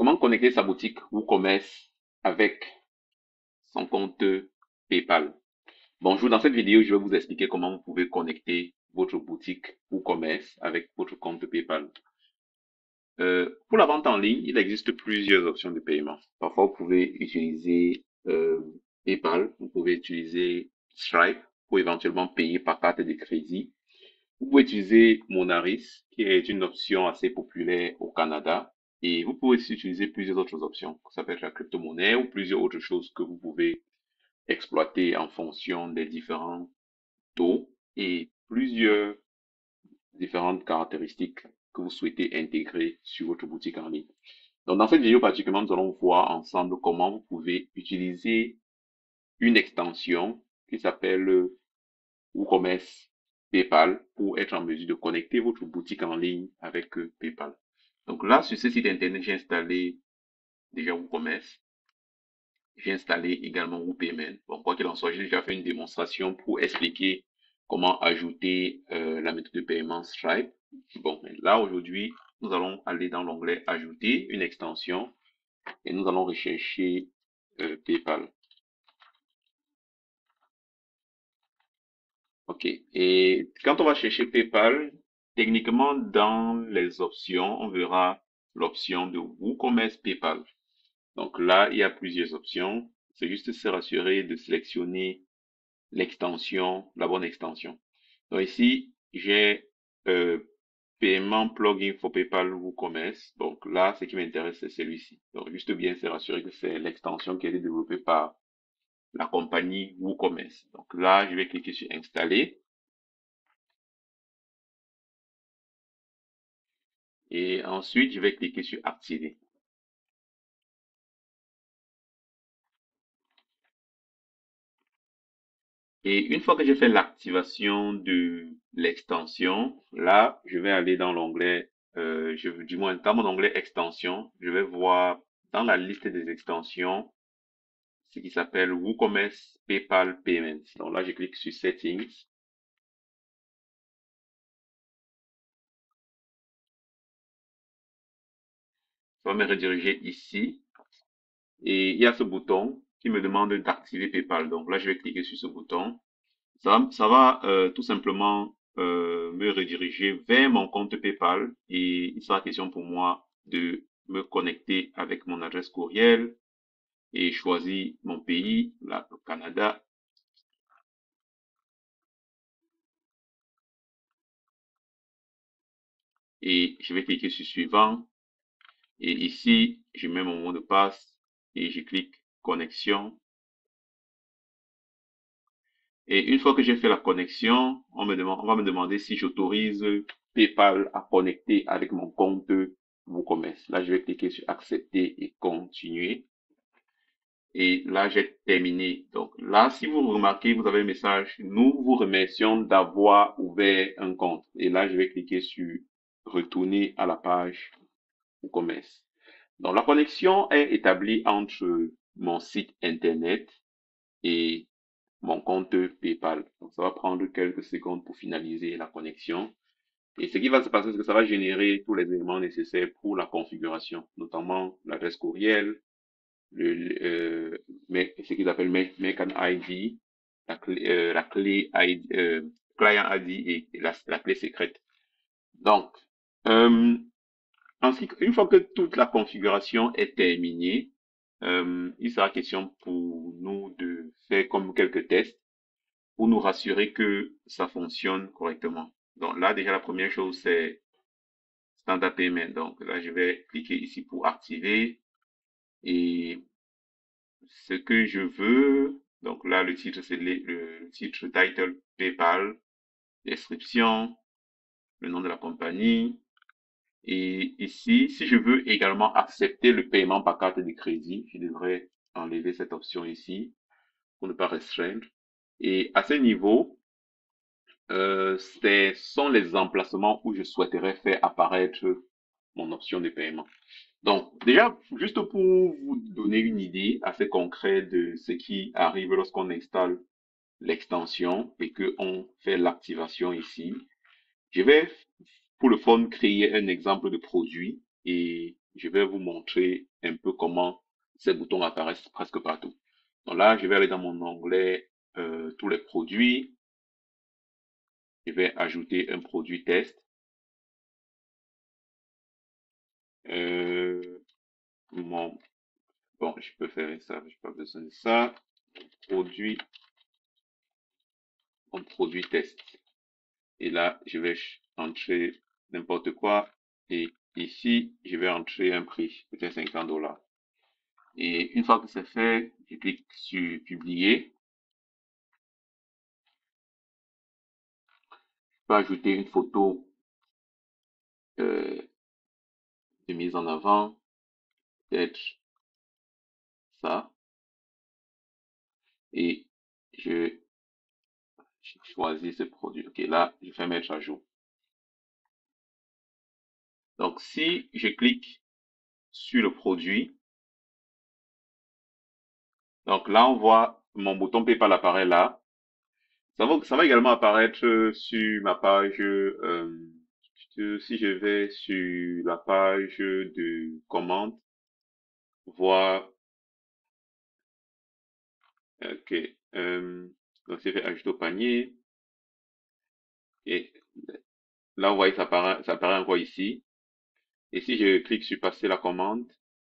Comment connecter sa boutique ou commerce avec son compte PayPal? Bonjour, dans cette vidéo, je vais vous expliquer comment vous pouvez connecter votre boutique ou commerce avec votre compte PayPal. Pour la vente en ligne, il existe plusieurs options de paiement. Parfois, vous pouvez utiliser PayPal, vous pouvez utiliser Stripe pour éventuellement payer par carte de crédit. Vous pouvez utiliser Monaris, qui est une option assez populaire au Canada. Et vous pouvez aussi utiliser plusieurs autres options. Ça peut être la crypto-monnaie ou plusieurs autres choses que vous pouvez exploiter en fonction des différents taux et plusieurs différentes caractéristiques que vous souhaitez intégrer sur votre boutique en ligne. Donc, dans cette vidéo particulièrement, nous allons voir ensemble comment vous pouvez utiliser une extension qui s'appelle WooCommerce PayPal pour être en mesure de connecter votre boutique en ligne avec PayPal. Donc là, sur ce site internet, j'ai installé déjà WooCommerce. J'ai installé également WooPayment. Bon, quoi qu'il en soit, j'ai déjà fait une démonstration pour expliquer comment ajouter la méthode de paiement Stripe. Bon, là aujourd'hui, nous allons aller dans l'onglet Ajouter une extension et nous allons rechercher PayPal. Ok. Et quand on va chercher PayPal, techniquement, dans les options, on verra l'option de WooCommerce PayPal. Donc là, il y a plusieurs options. C'est juste se rassurer de sélectionner l'extension, la bonne extension. Donc ici, j'ai paiement plugin for PayPal WooCommerce. Donc là, ce qui m'intéresse, c'est celui-ci. Donc juste bien se rassurer que c'est l'extension qui a été développée par la compagnie WooCommerce. Donc là, je vais cliquer sur installer. Et ensuite, je vais cliquer sur activer. Et une fois que j'ai fait l'activation de l'extension, là, je vais aller dans l'onglet, du moins dans mon onglet extension, je vais voir dans la liste des extensions ce qui s'appelle WooCommerce PayPal Payments. Donc là, je clique sur Settings. Ça va me rediriger ici. Et il y a ce bouton qui me demande d'activer PayPal. Donc là, je vais cliquer sur ce bouton. Ça va tout simplement me rediriger vers mon compte PayPal et il sera question pour moi de me connecter avec mon adresse courriel et choisir mon pays, là, le Canada. Et je vais cliquer sur suivant. Et ici, je mets mon mot de passe et je clique connexion. Et une fois que j'ai fait la connexion, on va me demander si j'autorise PayPal à connecter avec mon compte WooCommerce. Là, je vais cliquer sur accepter et continuer. Et là, j'ai terminé. Donc là, si vous remarquez, vous avez un message. Nous vous remercions d'avoir ouvert un compte. Et là, je vais cliquer sur retourner à la page WooCommerce. Donc la connexion est établie entre mon site internet et mon compte PayPal. Donc, ça va prendre quelques secondes pour finaliser la connexion. Et ce qui va se passer, c'est que ça va générer tous les éléments nécessaires pour la configuration, notamment l'adresse courriel, ce qu'ils appellent Make an ID, la clé ID, Client ID et la clé secrète. Donc, euh, une fois que toute la configuration est terminée, il sera question pour nous de faire comme quelques tests pour nous rassurer que ça fonctionne correctement. Donc là, déjà, la première chose, c'est Standard Payment. Donc là, je vais cliquer ici pour activer. Et ce que je veux, donc là, le titre, c'est le titre title PayPal, description, le nom de la compagnie. Et ici, si je veux également accepter le paiement par carte de crédit, je devrais enlever cette option ici pour ne pas restreindre. Et à ce niveau, ce sont les emplacements où je souhaiterais faire apparaître mon option de paiement. Donc, déjà, juste pour vous donner une idée assez concrète de ce qui arrive lorsqu'on installe l'extension et qu'on fait l'activation ici, je vais, pour le fun, créer un exemple de produit et je vais vous montrer un peu comment ces boutons apparaissent presque partout. Donc là, je vais aller dans mon onglet tous les produits. Je vais ajouter un produit test. Bon, je peux faire ça, je n'ai pas besoin de ça. Produit, mon produit test. Et là, je vais entrer n'importe quoi. Et ici, je vais entrer un prix, peut-être $50. Et une fois que c'est fait, je clique sur publier. Je peux ajouter une photo de mise en avant, peut-être ça. Et je choisis ce produit. Ok, là, je fais mettre à jour. Donc, si je clique sur le produit, donc là, on voit mon bouton PayPal apparaît là. Ça va également apparaître sur ma page, si je vais sur la page de commande, voir, ok, donc je vais ajouter au panier, et là, vous voyez, ça apparaît encore ici. Et si je clique sur passer la commande,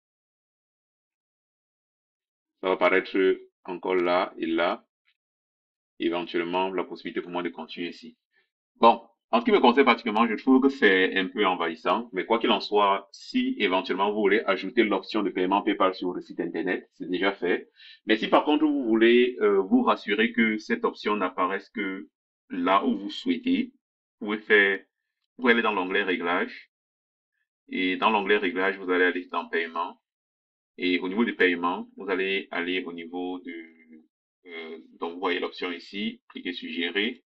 ça va apparaître encore là et là, éventuellement, la possibilité pour moi de continuer ici. Bon, en ce qui me concerne particulièrement, je trouve que c'est un peu envahissant, mais quoi qu'il en soit, si éventuellement vous voulez ajouter l'option de paiement PayPal sur le site internet, c'est déjà fait. Mais si par contre vous voulez vous rassurer que cette option n'apparaisse que là où vous souhaitez, vous pouvez aller dans l'onglet réglages, et dans l'onglet réglages, vous allez aller dans paiement, et au niveau du paiement, vous allez aller au niveau de, donc vous voyez l'option ici, cliquez sur gérer.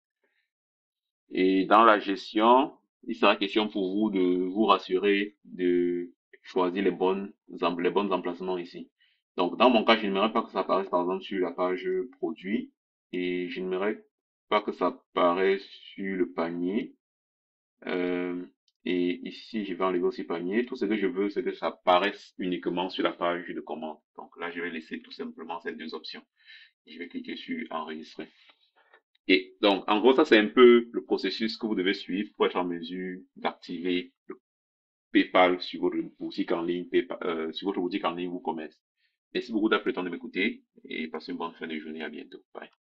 Et dans la gestion, il sera question pour vous de vous rassurer de choisir les bons emplacements ici. Donc, dans mon cas, je n'aimerais pas que ça apparaisse, par exemple, sur la page produit et je n'aimerais pas que ça apparaisse sur le panier. Euh, et ici, je vais enlever aussi panier. Tout ce que je veux, c'est que ça apparaisse uniquement sur la page de commande. Donc là, je vais laisser tout simplement ces deux options. Je vais cliquer sur enregistrer. Et donc, en gros, ça, c'est un peu le processus que vous devez suivre pour être en mesure d'activer le PayPal sur votre boutique en ligne, sur votre boutique en ligne WooCommerce. Merci beaucoup d'avoir pris le temps de m'écouter et passez une bonne fin de journée. À bientôt. Bye.